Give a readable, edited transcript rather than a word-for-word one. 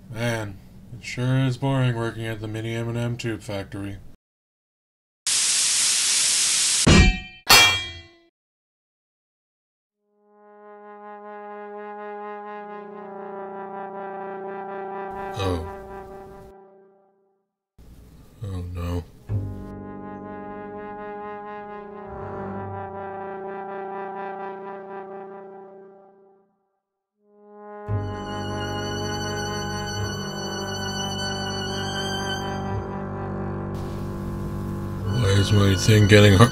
Man, it sure is boring working at the mini M&M tube factory. Oh. Oh no. Why is my thing getting hard?